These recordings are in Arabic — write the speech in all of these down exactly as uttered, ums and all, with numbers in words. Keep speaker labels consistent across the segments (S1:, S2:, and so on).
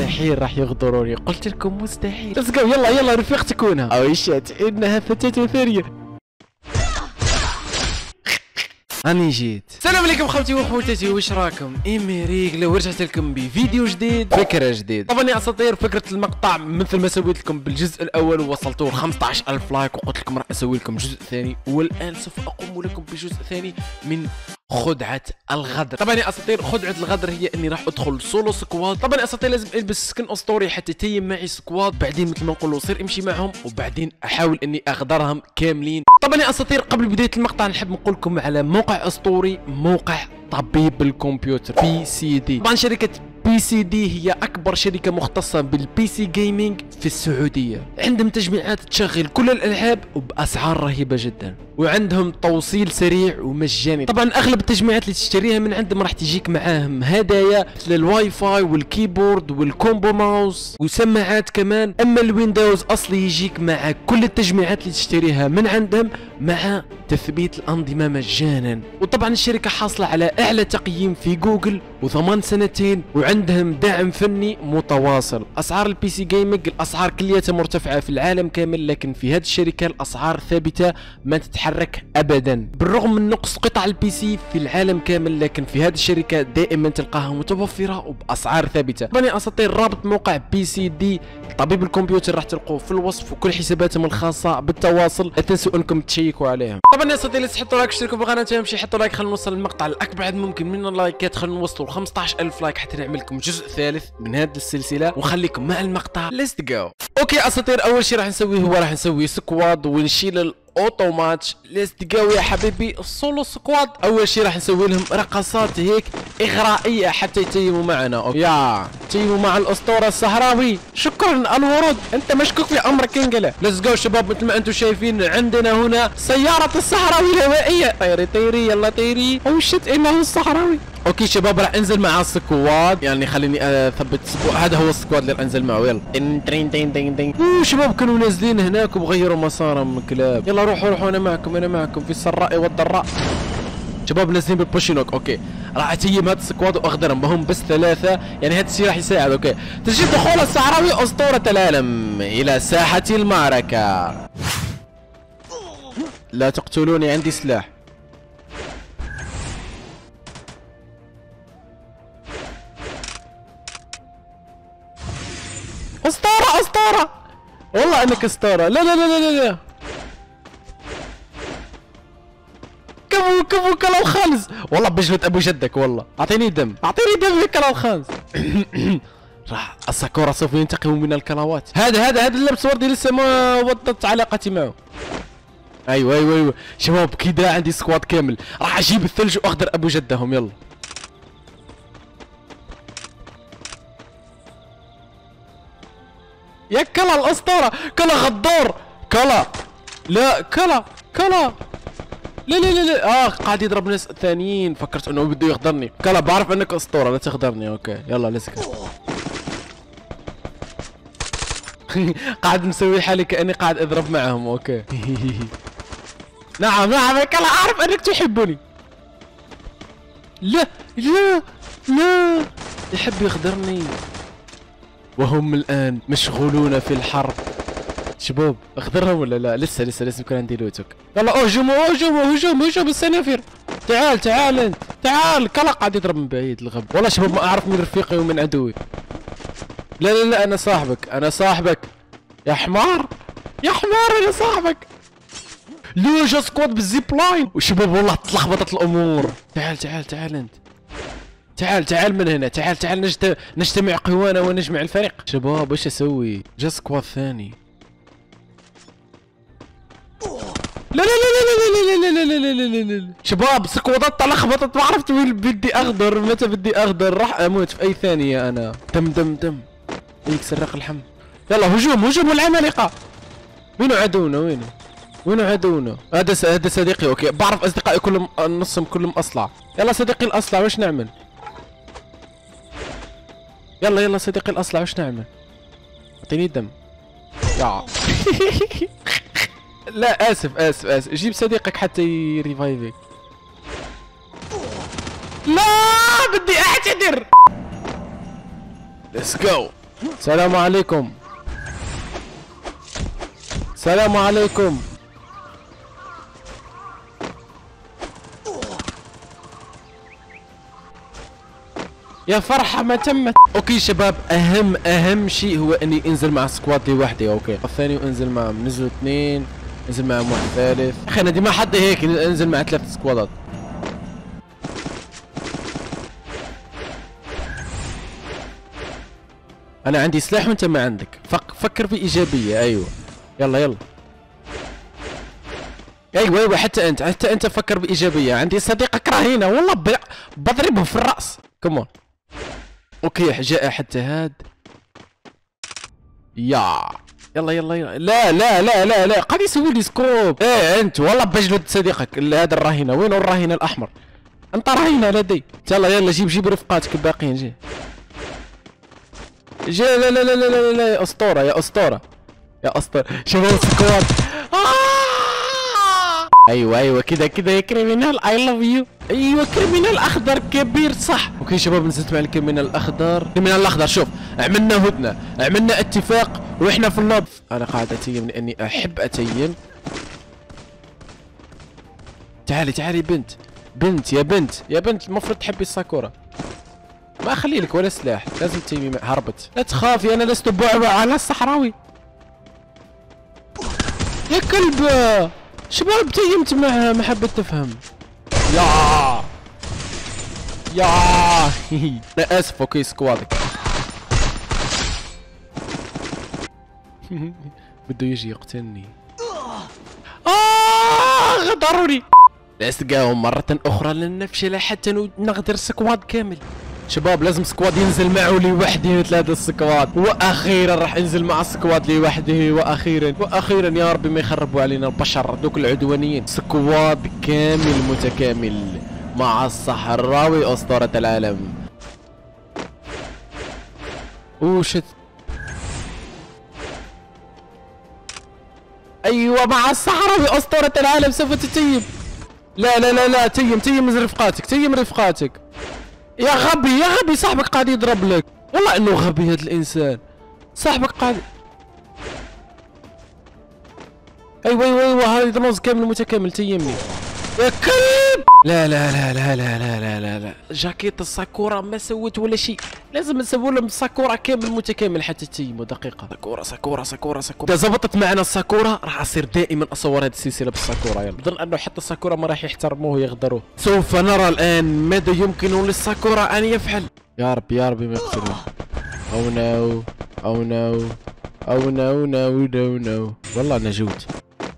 S1: مستحيل راح يغدروني، قلت لكم مستحيل. ليتس جو، يلا يلا رفيقتي كونها. او شات انها فتاة ثرية. راني جيت. السلام عليكم خوتي وخواتاتي، واش راكم؟ امريك لو رجعت لكم بفيديو جديد، فكره جديد. طبعا يا اساطير، فكره المقطع مثل ما سويت لكم بالجزء الاول ووصلتوا ل خمسطاش ألف لايك، وقلت لكم راح اسوي لكم جزء ثاني، والان سوف اقوم لكم بجزء ثاني من خدعة الغدر. طبعا يا اساطير، خدعة الغدر هي اني راح ادخل سولو سكواد. طبعا يا اساطير لازم البس سكن اسطوري حتى تيم معي سكواد، بعدين مثل ما نقولوا صير امشي معهم، وبعدين احاول اني اغدرهم كاملين. طبعا يا اساطير، قبل بداية المقطع نحب نقول لكم على موقع اسطوري، موقع طبيب الكمبيوتر بي سي دي. طبعا شركة بي سي دي هي اكبر شركة مختصة بالبي سي جيمنج في السعودية. عندهم تجميعات تشغل كل الالعاب وباسعار رهيبة جدا، وعندهم توصيل سريع ومجاني. طبعا اغلب التجميعات اللي تشتريها من عندهم راح تجيك معاهم هدايا مثل الواي فاي والكيبورد والكومبو ماوس وسماعات كمان. اما الويندوز اصلي يجيك مع كل التجميعات اللي تشتريها من عندهم مع تثبيت الانظمة مجانا. وطبعا الشركة حاصلة على اعلى تقييم في جوجل وضمان سنتين، وعندهم دعم فني متواصل. اسعار البي سي جيمنج الاسعار كلياتها مرتفعة في العالم كامل، لكن في هذه الشركة الاسعار ثابتة ما تتحرك ابدا. بالرغم من نقص قطع البي سي في العالم كامل، لكن في هذه الشركة دائما تلقاها متوفرة وباسعار ثابتة. طبعا يا اساطير، رابط موقع بي سي دي طبيب الكمبيوتر راح تلقوه في الوصف، وكل حساباتهم الخاصة بالتواصل لا تنسوا انكم تشيكوا عليهم. طبعا يا اساطير، تحطوا لايك، اشتركوا بالقناة، امشي حطوا لايك، خلينا نوصل المقطع لاكبر عدد ممكن من اللايكات، خلينا نوصلوا ل خمسطاش ألف لايك حتى نعمل لكم جزء ثالث من هذه السلسلة، وخليكم مع المقطع. ليتس جو. اوكي يا اساطير، اول شيء راح نسويه هو راح نسوي سكواد ونشيل اوتو ماتش. ليتس جو يا حبيبي، السولو سكواد. اول شيء راح نسوي لهم رقصات هيك اغرائيه حتى يتيموا معنا. أوكي. يا تيموا مع الاسطوره الصحراوي. شكرا الورود، انت مشكوك في امرك انقله. ليتس جو شباب، مثل ما انتم شايفين عندنا هنا سياره الصحراوي الهوائيه. طيري طيري يلا طيري. او شت، انه الصحراوي. اوكي شباب، راح انزل مع السكواد، يعني خليني اثبت سكواد. هذا هو السكواد اللي راح انزل معه. يلا تين تين تين تين تين. اوه شباب، كانوا نازلين هناك وبغيروا مسارهم كلاب. يلا روحوا روحوا، انا معكم انا معكم في السراء والضراء. شباب نازلين بالبوشينوك. اوكي راح اتيم هذا السكواد واخضرهم، هم بس ثلاثه، يعني هذا الشيء راح يساعد. اوكي تسجيل دخول الصحراوي اسطوره العالم الى ساحه المعركه. لا تقتلوني، عندي سلاح. اسطورة اسطورة، والله انك اسطورة. لا لا لا لا لا، كفو كفو كلا الخامس، والله بجلد ابو جدك، والله اعطيني دم اعطيني دم يا كلا الخامس. راح الساكورا سوف ينتقم من الكلاوات. هذا هذا هذا اللبس وردي لسه ما وضت علاقتي معه. ايوه ايوه ايوه شباب، كذا عندي سكواد كامل. راح اجيب الثلج واخضر ابو جدهم. يلا يا كلا الاسطوره، كلا غدور، كلا لا كلا كلا لا لا لا لا. اه قاعد يضرب ناس ثانيين، فكرت انه بده يغدرني. كلا بعرف انك اسطوره، لا تغدرني. اوكي يلا ليتس قاعد مسوي حالي كاني قاعد اضرب معهم. اوكي نعم نعم يا كلا، اعرف انك تحبني. لا لا لا، يحب يغدرني، وهم الآن مشغولون في الحرب. شباب اخضرهم ولا لا؟ لسه لسه لسه يكون عندي لوتك. يلا اهجموا اهجموا هجوم هجوم السنافر. تعال تعال انت تعال. كلا قاعد يضرب من بعيد الغب. والله شباب ما اعرف من رفيقي ومن عدوي. لا لا لا، انا صاحبك انا صاحبك يا حمار يا حمار، انا صاحبك. لا جا سكواد بالزيب لاين. وشباب والله تلخبطت الامور. تعال تعال تعال انت تعال تعال من هنا. تعال تعال نجتمع نجتمع قوانا ونجمع الفريق. شباب ايش اسوي؟ جا سكواد ثاني. لا لا لا لا لا لا لا لا لا لا لا. شباب سكوادات تلخبطت، ما عرفت وين بدي اغدر متى بدي اغدر. راح اموت في اي ثانية انا. دم دم دم. هيك سرق اللحم. يلا هجوم هجوم العمالقة. وينو عدونا وينو؟ وينو عدونا؟ هذا هذا صديقي. اوكي بعرف اصدقائي كلهم نصهم كلهم اصلع. يلا صديقي الاصلع وش نعمل؟ يلا يلا صديقي الاصلع وش نعمل؟ اعطيني دم. يا لا اسف اسف اسف، جيب صديقك حتى يريفايفك. لا بدي اعتذر. ليتس جو. السلام عليكم. السلام عليكم. يا فرحة ما تمت. اوكي شباب، اهم اهم شيء هو اني انزل مع سكواد لوحدي. اوكي الثاني وانزل معهم، نزلوا اثنين، انزل معهم واحد ثالث. اخي انا ديما حد هيك انزل مع ثلاث سكوادات. انا عندي سلاح وانت ما عندك، فك فكر بايجابية. ايوه يلا يلا. ايوه ايوه حتى انت حتى انت فكر بايجابية. عندي صديقك رهينة والله بضربه في الراس. كمون. اوكي جاء حتى هاد. يا يلا يلا يلا. لا لا لا لا لا قاعد يسوي لي سكوب. ايه انت والله بجلد صديقك هذا الرهينة. وين الرهينة الاحمر؟ انت رهينة لدي. يلا يلا جيب جيب رفقاتك الباقيين. جي جي لا لا لا لا لا, لا يا اسطورة يا اسطورة يا اسطورة. شباب سكواد. ايوه ايوه كذا كذا يا كريمينال. اي لاف يو. ايوه كريمينال اخضر كبير صح. اوكي شباب نزلت مع الكريمينال الاخضر. الكريمينال الاخضر شوف عملنا هدنه، عملنا اتفاق واحنا في اللوب. انا قاعد اتيم لاني احب اتيم. تعالي تعالي بنت بنت يا بنت يا بنت المفروض تحبي الساكورا. ما اخلي لك ولا سلاح، لازم تيمي. هربت. لا تخافي انا لست بعبع على الصحراوي. يا كلب شباب تيمت معها ما حبيت تفهم. يا يا لا اسف. اوكي سكوادك. بده يجي يقتلني. آه غدروني. لأسقاهم مرة أخرى لن نفشل حتى نغدر سكواد كامل. شباب لازم سكواد ينزل معه لوحده مثل هذا السكواد. واخيرا راح انزل مع السكواد لوحده. واخيرا واخيرا يا ربي ما يخربوا علينا البشر دوك العدوانيين. سكواد كامل متكامل مع الصحراوي اسطورة العالم. وشت ايوه مع الصحراوي اسطورة العالم. سوف تتيم. لا لا لا لا تيم تيم رفقاتك تيم رفقاتك. يا غبي يا غبي صاحبك قاعد يضرب لك. والله انه غبي هذا الانسان. صاحبك قاعد. ايوه ايوه ايوه هذا دروز كامل متكامل تيمني يا كلب. لا لا لا لا لا لا لا لا لا جاكيت الساكورا ما سوت ولا شيء. لازم نسوي لهم الساكورا كامل متكامل حتى تيموا. دقيقة. ساكورا ساكورا ساكورا ساكورا. إذا زبطت معنا الساكورا راح أصير دائما أصور هذه السلسلة بالساكورا. يلا بظن أنه حتى الساكورا ما راح يحترموه ويغدروه. سوف نرى الآن ماذا يمكن للساكورا أن يفعل. يا رب يا رب ما يقتلوه. أو نو أو نو أو نو نو نو نو. والله نجوت.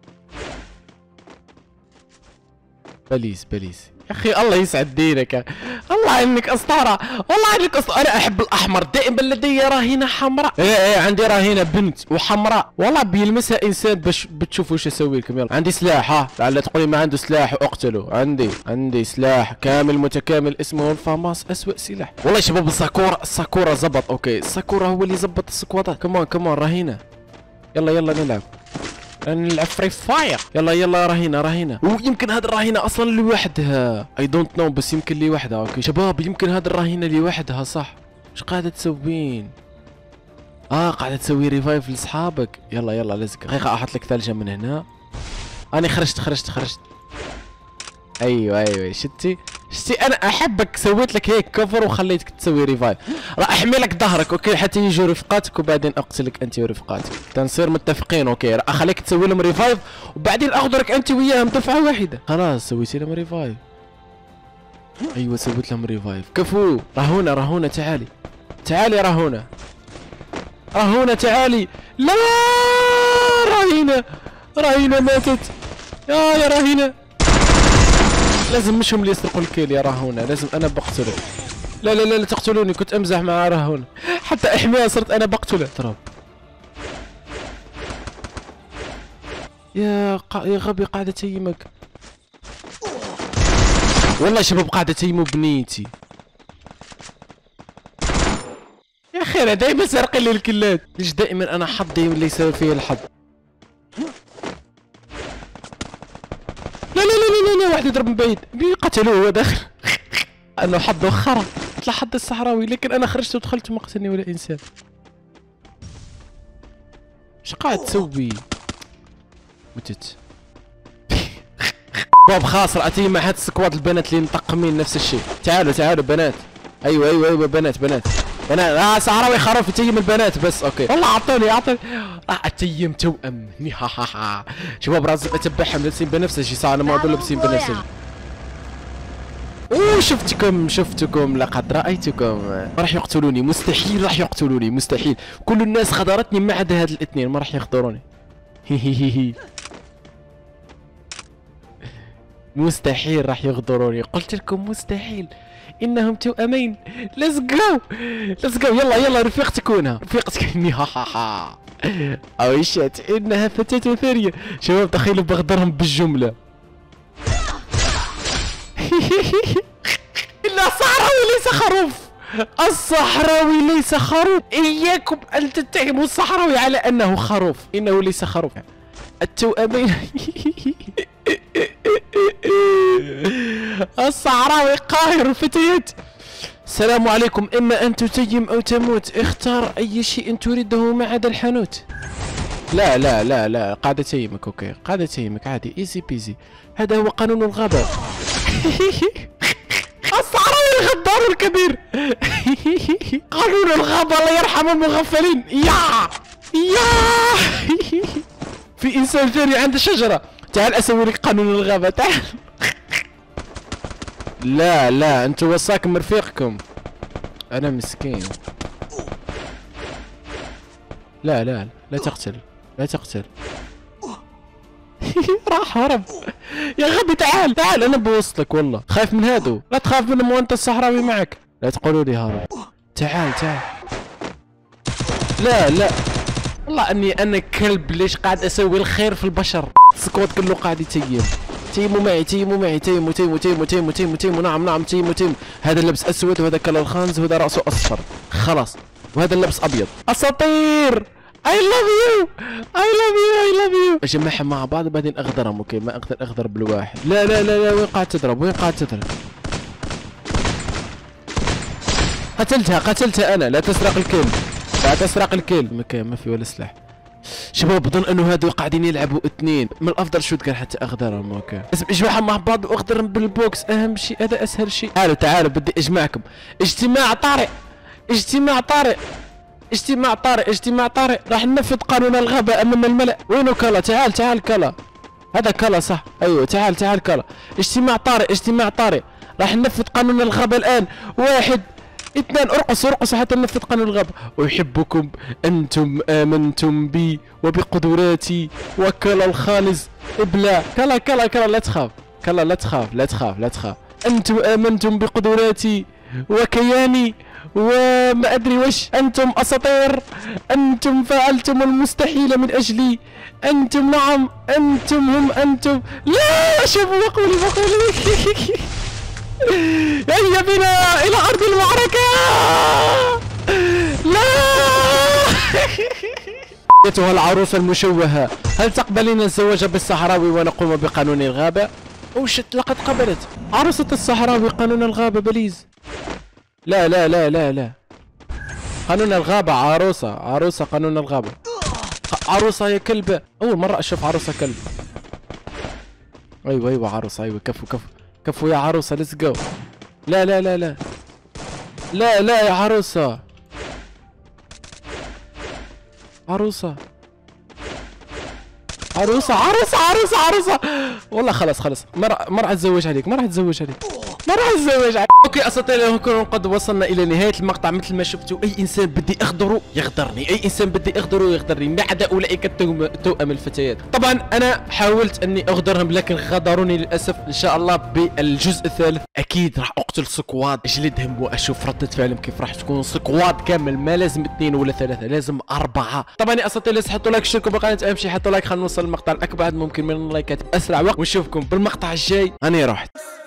S1: بليز بليز يا اخي الله يسعد دينك. الله انك اسطوره والله انك اسطوره. انا احب الاحمر دائما. لدي رهينه حمراء. ايه ايه عندي رهينه بنت وحمراء والله بيلمسها انسان باش بتشوفوا وش اسوي لكم. يلا عندي سلاح. ها لعل تقولي ما عنده سلاح واقتله. عندي عندي سلاح كامل متكامل اسمه الفاماس. اسوء سلاح والله شباب. الساكورا الساكورا زبط. اوكي الساكورا هو اللي زبط السكوادات. كمان كمان رهينه. يلا يلا نلعب نلعب فري فاير. يلا يلا رهينة رهينة. ويمكن هذه الرهينة اصلا لوحدها. اي دونت نو بس يمكن لوحدها. اوكي شباب يمكن هذه الرهينة لوحدها صح. ايش قاعدة تسوين؟ اه قاعدة تسوي ريفايف لاصحابك. يلا يلا لزق. دقيقة احط لك ثلجة من هنا. انا خرجت خرجت خرجت. ايوه ايوه شتي شتي انا احبك. سويت لك هيك كفر وخليتك تسوي ريفايف. راح احمي لك ظهرك اوكي حتى يجوا رفقاتك وبعدين اقتلك انت ورفقاتك. تنصير متفقين. اوكي راح اخليك تسوي لهم ريفايف وبعدين اخذرك انت وياهم دفعه واحده. خلاص سويتي لهم ريفايف. ايوه سويت لهم ريفايف. كفو. رهونه رهونه تعالي تعالي رهونه رهونه تعالي. لا رهينه رهينه ماتت. يا يا رهينه. لازم مش هم اللي يسرقوا الكيل يا رهونه. لازم انا بقتلك. لا لا لا لا تقتلوني. كنت امزح مع رهونه حتى احميها صرت انا بقتله. تراب يا ق... يا غبي قاعده تيمك. والله شباب قاعده تيموا بنيتي. يا اخي انا دائما سارقين لي الكلات. ليش دائما انا حظي اللي يسوي فيه الحظ. لا لا لا لا لا واحد يضرب من بعيد. قتلوه هو داخل. انه حظه خرا. طلع حظ الصحراوي لكن انا خرجت ودخلت وما قتلني ولا انسان. اش قاعد تسوي؟ متت. باب خاسر اتي مع هاد السكواد البنات اللي مطقمين نفس الشيء. تعالوا تعالوا بنات. ايوه ايوه ايوه بنات بنات بنات. اه صحراوي خروف يتيم البنات بس. اوكي والله عطوني عطوني راح اتيم توأم. شباب لازم اتبعهم لابسين بنفسجي. صح انا ما اقول لابسين بنفسجي. اوه شفتكم شفتكم لقد رايتكم. راح يقتلوني مستحيل. راح يقتلوني مستحيل. كل الناس خضرتني ما عدا هاد الاثنين ما راح يخضروني. هي مستحيل راح يغدروني. قلت لكم مستحيل. انهم توأمين. ليتس جو ليتس جو. يلا يلا رفيقتك هنا رفيقتك. ها ها ها او شات انها فتاة ثرية. شباب تخيلوا بغدرهم بالجملة. لا الصحراوي ليس خروف. الصحراوي ليس خروف. اياكم ان تتهموا الصحراوي على انه خروف. انه ليس خروف. التوأمين. الصحراوي قاهر الفتيات. السلام عليكم. اما ان تتيم او تموت. اختار اي شيء تريده ما عدا الحانوت. لا لا لا لا قاعدة تيمك. اوكي قاعدة تيمك عادي ايزي بيزي. هذا هو قانون الغابة. الصحراوي الغدار الكبير. قانون الغابة الله يرحم المغفلين. يا يا في انسان ثاني عند شجرة. تعال اسوي لك قانون الغابة. تعال. لا لا انتوا وصاكم رفيقكم. انا مسكين. لا لا لا تقتل لا تقتل. راح هرب يا غبي. تعال تعال انا بوصلك. والله خايف من هادو. لا تخاف منهم وانت الصحراوي معك. لا تقولوا لي هرب. تعال تعال. لا لا والله اني انا كلب. ليش قاعد اسوي الخير في البشر؟ السكواد كله قاعد يتيم. تيموا معي تيموا معي تيموا تيموا تيموا تيموا تيموا تيموا. نعم نعم تيموا تيموا. هذا اللبس اسود وهذا كلر خانز وهذا راسه اصفر. خلاص وهذا اللبس ابيض. اساطير. I love you I love you I love you. اجمعهم مع بعض بعدين اغدرهم. اوكي ما اقدر اغدر بالواحد. لا لا لا لا وين قاعد تضرب وين قاعد تضرب؟ قتلتها قتلتها انا. لا تسرق الكل لا تسرق الكل. مكان ما في ولا سلاح. شباب بظن انه هادو قاعدين يلعبوا اثنين. من الافضل شوت كان حتى اغدرهم. اوكي لازم اجمعهم مع بعض واغدرهم بالبوكس. اهم شيء هذا اسهل شيء. تعالوا تعالوا بدي اجمعكم. اجتماع طارئ اجتماع طارئ اجتماع طارئ اجتماع طارئ. راح ننفذ قانون الغابة امام الملأ. وينو كلا؟ تعال تعال كلا. هذا كلا صح. ايوه تعال تعال كلا. اجتماع طارئ اجتماع طارئ. راح ننفذ قانون الغابة الان. واحد اثنان. ارقص ارقص حتى ننفذ قانون الغابة. احبكم انتم امنتم بي وبقدراتي وكلا الخالص. ابلع كلا كلا كلا. لا تخاف كلا لا تخاف لا تخاف لا تخاف. انتم امنتم بقدراتي وكياني وما ادري وش. انتم اساطير. انتم فعلتم المستحيل من اجلي. انتم نعم انتم هم انتم. لا شوفوا وقولي وقولي. هيا بنا الى ارض المعركة. لا. ايتها العروسة المشوهة هل تقبلين الزواج بالصحراوي ونقوم بقانون الغابة؟ او شت لقد قبلت عروسة الصحراوي قانون الغابة بليز. لا لا لا لا لا قانون الغابة. عروسة عروسة قانون الغابة. عروسة يا كلبة. أول مرة أشوف عروسة كلب. أيوة أيوة عروسة. أيوة كفو كفو كفو يا عروسة. ليتس جو. لا لا لا لا لا لا يا عروسة. عروسة عروسة عروسة عروسة عروسة. والله خلاص خلاص ما راح ما راح اتزوج عليك ما راح اتزوج عليك ما راح اتزوج عليك. اوكي اساطير نكون قد وصلنا الى نهاية المقطع. مثل ما شفتوا اي انسان بدي اغدره يغدرني. اي انسان بدي اغدره يغدرني ما عدا اولئك التوأم الفتيات. طبعا انا حاولت اني اغدرهم لكن غدروني للاسف. ان شاء الله بالجزء الثالث اكيد راح اقتل سكواد اجلدهم واشوف ردة فعلهم كيف راح تكون. سكواد كامل ما لازم اثنين ولا ثلاثة لازم اربعة. طبعا يا اساطير لازم تحطوا لايك اشتركوا بالقناة. اهم شيء حطوا لايك. خلينا نوصل المقطع الاكبر ممكن من اللايكات باسرع وقت. ونشوفكم بالمقطع الجاي. انا رحت.